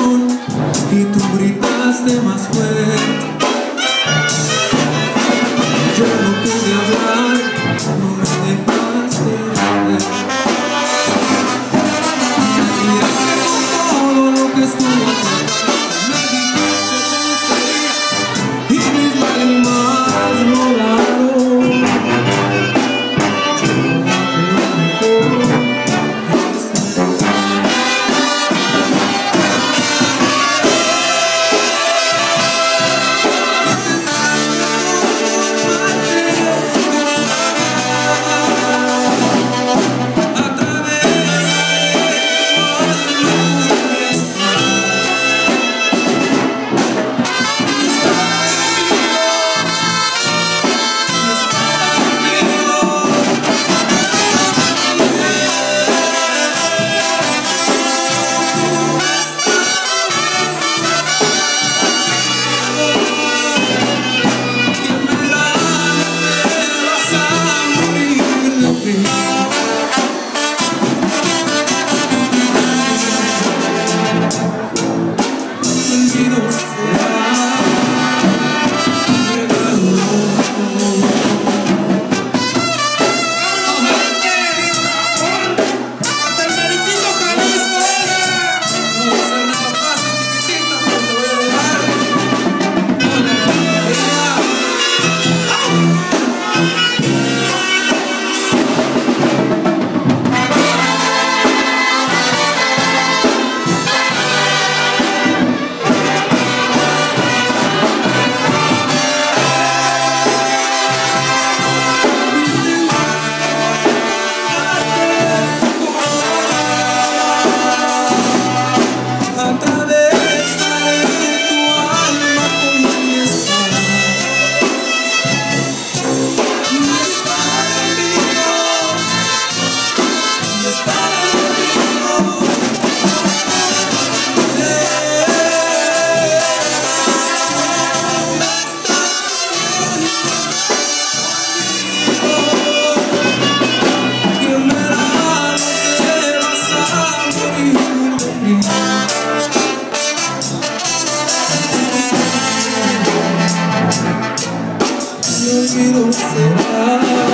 corazón y tú gritaste más fuerte. Yo no pude hablar, no me dejaste ver. Me miraste con todo lo que estuvo atrás, me dijiste tonterías y mis lágrimas rodaron. Yo dejé lo mejor. Será